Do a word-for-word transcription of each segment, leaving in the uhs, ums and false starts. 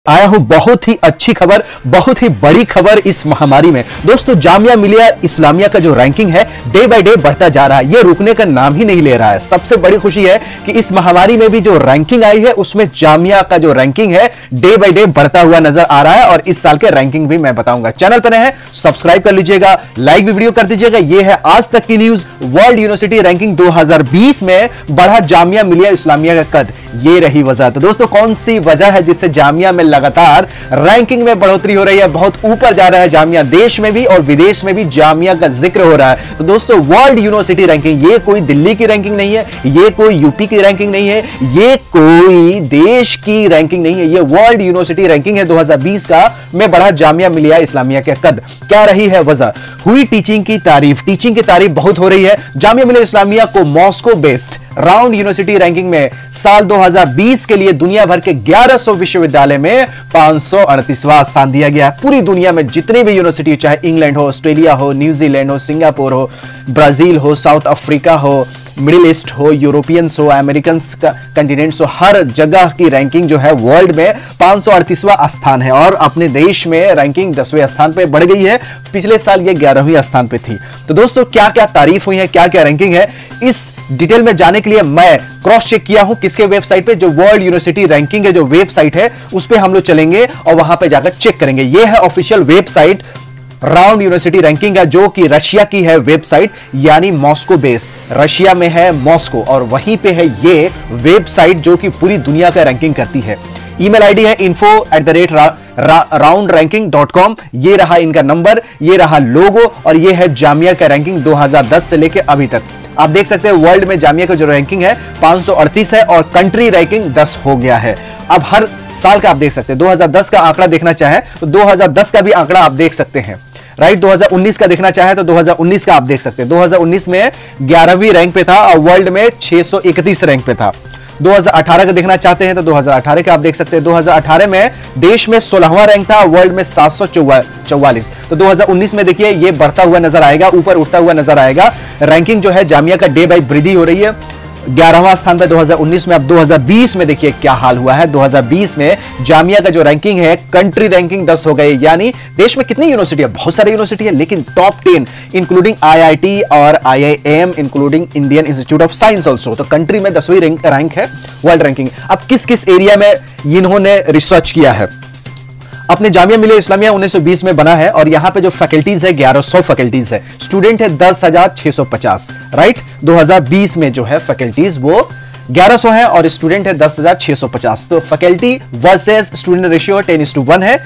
आया हूं बहुत ही अच्छी खबर, बहुत ही बड़ी खबर इस महामारी में। दोस्तों, जामिया मिलिया इस्लामिया का जो रैंकिंग है डे बाय डे बढ़ता जा रहा है, ये रुकने का नाम ही नहीं ले रहा है। सबसे बड़ी खुशी है कि इस महामारी में भी जो रैंकिंग आई है उसमें जामिया का जो रैंकिंग है डे बाय डे बढ़ता हुआ नजर आ रहा है और इस साल के रैंकिंग भी मैं बताऊंगा। चैनल पर नए हैं, सब्सक्राइब कर लीजिएगा, लाइक भी वीडियो कर दीजिएगा। यह है आज तक की न्यूज। वर्ल्ड यूनिवर्सिटी रैंकिंग दो हज़ार बीस में बढ़ा जामिया मिलिया इस्लामिया का कद, ये रही वजह। तो दोस्तों, कौन सी वजह है जिससे जामिया में लगातार रैंकिंग में बढ़ोतरी हो रही है, बहुत ऊपर जा रहा है जामिया, देश में भी और विदेश में भी जामिया का जिक्र हो रहा है। तो दोस्तों, वर्ल्ड यूनिवर्सिटी रैंकिंग, ये कोई दिल्ली की रैंकिंग नहीं है, ये कोई यूपी की रैंकिंग नहीं है, ये कोई देश की रैंकिंग नहीं है, ये वर्ल्ड यूनिवर्सिटी रैंकिंग है दो हज़ार बीस का। में बढ़ा जामिया मिलिया इस्लामिया का कद, क्या रही है वजह? हुई टीचिंग की तारीफ, टीचिंग की तारीफ बहुत हो रही है। जामिया मिलिया इस्लामिया को Moscow based round university ranking में साल दो हज़ार बीस के लिए दुनिया भर के ग्यारह सौ विश्वविद्यालय में पांच सौ अड़तीसवां स्थान दिया गया है। पूरी दुनिया में जितनी भी यूनिवर्सिटी, चाहे इंग्लैंड हो, ऑस्ट्रेलिया हो, न्यूजीलैंड हो, सिंगापुर हो, ब्राजील हो, साउथ अफ्रीका हो, मिडिल ईस्ट हो, यूरोपियंस हो, अमेरिकन कंटिनेंट्स हो, हर जगह की रैंकिंग जो है वर्ल्ड में पांच सौ अड़तीसवां स्थान है और अपने देश में रैंकिंग दसवें स्थान पे बढ़ गई है। पिछले साल ये ग्यारहवें स्थान पे थी। तो दोस्तों, क्या क्या तारीफ हुई है, क्या क्या रैंकिंग है, इस डिटेल में जाने के लिए मैं क्रॉस चेक किया हूं किसके वेबसाइट पे, जो वर्ल्ड यूनिवर्सिटी रैंकिंग है, जो वेबसाइट है उस पे हम लोग चलेंगे और वहां पे जाकर चेक करेंगे। ये है official website round university ranking है, जो कि रशिया की है वेबसाइट, यानी मॉस्को बेस, रशिया में है मॉस्को, और वहीं पे है ये वेबसाइट जो कि पूरी दुनिया का रैंकिंग करती है। ईमेल आईडी है info at the rate round ranking dot com. ये रहा इनका नंबर, ये रहा लोगो, और ये है जामिया का रैंकिंग दो हज़ार दस से लेकर अभी तक। आप देख सकते हैं वर्ल्ड में जामिया का जो रैंकिंग है पांच सौ अड़तीस है और कंट्री रैंकिंग दस हो गया है। अब हर साल का आप देख सकते हैं, दो हज़ार दस का आंकड़ा देखना चाहे तो दो हज़ार दस का भी आंकड़ा आप देख सकते हैं, राइट। दो हज़ार उन्नीस का देखना चाहे तो दो हज़ार उन्नीस का आप देख सकते हैं। दो हज़ार उन्नीस में ग्यारहवीं रैंक पे था और वर्ल्ड में छह सौ इकतीस रैंक पे था। दो हज़ार अठारह का देखना चाहते हैं तो दो हज़ार अठारह का आप देख सकते हैं। दो हज़ार अठारह में देश में सोलहवां रैंक था, वर्ल्ड में सात सौ चौवालीस। तो दो हज़ार उन्नीस में देखिए ये बढ़ता हुआ नजर आएगा, ऊपर उठता हुआ नजर आएगा। रैंकिंग जो है जामिया का डे बाय वृद्धि हो रही है, ग्यारहवां स्थान पे दो हज़ार उन्नीस में। अब दो हज़ार बीस में देखिए क्या हाल हुआ है। दो हज़ार बीस में जामिया का जो रैंकिंग है, कंट्री रैंकिंग दस हो गई, यानी देश में कितनी यूनिवर्सिटी है, बहुत सारी यूनिवर्सिटी है, लेकिन टॉप टेन इंक्लूडिंग आईआईटी और IIM, including Indian Institute of Science also. तो कंट्री में दसवीं रैंक, रैंक है वर्ल्ड रैंकिंग। अब किस किस एरिया में इन्होंने रिसर्च किया है? अपने जामिया मिलिया इस्लामिया उन्नीस सौ बीस में बना है और यहां पे जो फैकल्टीज है ग्यारह सौ फैकल्टीज है, स्टूडेंट है दस हज़ार छह सौ पचास, राइट। दो हज़ार बीस में जो है फैकल्टीज वो ग्यारह सौ है और स्टूडेंट है दस हज़ार छह सौ पचास। तो faculty versus student ratio ten is to one है।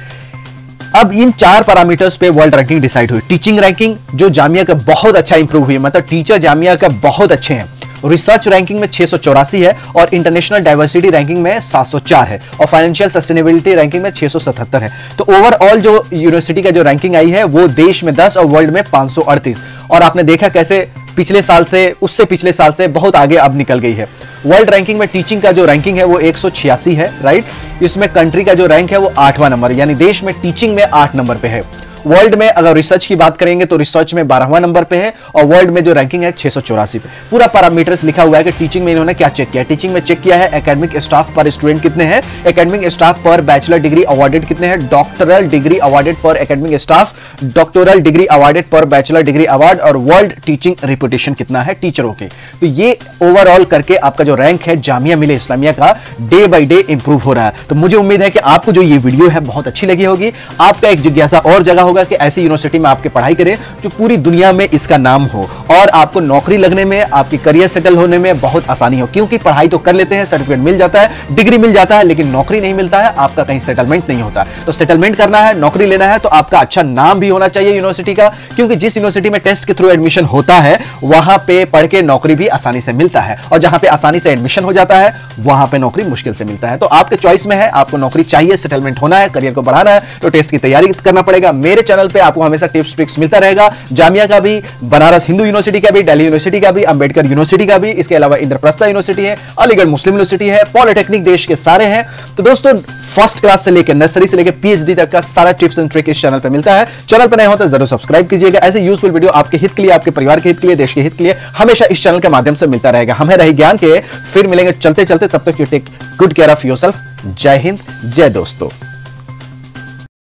अब इन चार पैरामीटर्स पे वर्ल्ड रैंकिंग डिसाइड हुई। टीचिंग रैंकिंग जो जामिया का बहुत अच्छा इंप्रूव हुई, मतलब टीचर जामिया का बहुत अच्छे हैं। रिसर्च रैंकिंग में छह सौ चौरासी है और इंटरनेशनल डाइवर्सिटी रैंकिंग में सात सौ चार है और फाइनेंशियल सस्टेनेबिलिटी रैंकिंग में छह सौ सतहत्तर है। तो ओवरऑल जो यूनिवर्सिटी का जो रैंकिंग आई है वो देश में दस और वर्ल्ड में पांच सौ अड़तीस। और आपने देखा कैसे पिछले साल से, उससे पिछले साल से बहुत आगे अब निकल गई है। वर्ल्ड रैंकिंग में टीचिंग का जो रैंकिंग है वो एक सौ छियासी है, राइट। इसमें कंट्री का जो रैंक है वो आठवां नंबर, यानी देश में टीचिंग में आठ नंबर पे है। वर्ल्ड में अगर रिसर्च की बात करेंगे तो रिसर्च में बारहवां नंबर पे है और वर्ल्ड में जो रैंकिंग है छह सौ चौरासी पे। पूरा पैरामीटर्स लिखा हुआ है कि टीचिंग में इन्होंने क्या चेक किया। टीचिंग में चेक किया है एकेडमिक स्टाफ पर स्टूडेंट कितने हैं, एकेडमिक स्टाफ पर बैचलर डिग्री अवार्डेड कितने हैं, डॉक्टरल डिग्री अवार्डेड पर academic staff, doctoral degree awarded पर बैचलर डिग्री अवार्ड, और वर्ल्ड टीचिंग रिपुटेशन कितना है टीचरों के। तो ये ओवरऑल करके आपका जो रैंक है जामिया मिलिया इस्लामिया का डे बाई डे इंप्रूव हो रहा है। तो मुझे उम्मीद है कि आपको जो ये वीडियो है बहुत अच्छी लगी होगी। आपका एक जिज्ञासा और जगह होगा कि ऐसी यूनिवर्सिटी में आपके पढ़ाई करें जो पूरी दुनिया में इसका नाम हो और आपको नौकरी लगने में, आपकी करियर सेटल होने में बहुत आसानी हो। क्योंकि पढ़ाई तो कर लेते हैं, सर्टिफिकेट मिल जाता है, डिग्री मिल जाता है, लेकिन नौकरी नहीं मिलता है, आपका कहीं सेटलमेंट नहीं होता। तो सेटलमेंट करना है, नौकरी लेना है, तो आपका अच्छा नाम भी होना चाहिए यूनिवर्सिटी का। क्योंकि जिस यूनिवर्सिटी में टेस्ट के थ्रू एडमिशन होता है वहां पे पढ़ के नौकरी भी आसानी से मिलता है, और जहां पे आसानी से एडमिशन हो जाता है वहां पे नौकरी मुश्किल से मिलता है। तो आपके चॉइस में है, आपको नौकरी चाहिए, सेटलमेंट होना है, करियर को बढ़ाना है, तो टेस्ट की तैयारी करना पड़ेगा। मेरे चैनल पे आपको हमेशा टिप्स ट्रिक्स मिलता रहेगा, जामिया का भी, बनारस हिंदू यूनिवर्सिटी का भी, दिल्ली यूनिवर्सिटी का भी, अंबेडकर यूनिवर्सिटी का भी, इसके अलावा इंद्रप्रस्था यूनिवर्सिटी है, अलीगढ़ मुस्लिम यूनिवर्सिटी है, पॉलिटेक्निक देश के सारे हैं। तो दोस्तों, फर्स्ट क्लास से लेकर नर्सरी से लेकर पीएचडी तक का सारा टिप्स एंड ट्रिक इस चैनल पर मिलता है। चैनल पर नए हो तो जरूर सब्सक्राइब कीजिएगा। ऐसे यूजफुल वीडियो आपके हित के लिए, आपके परिवार के हित के लिए, देश के हित के लिए हमेशा इस चैनल के माध्यम से मिलता रहेगा। हमें रही ज्ञान के, फिर मिलेंगे चलते चलते, तब तक you take good care of yourself. जय हिंद, जय दोस्तों।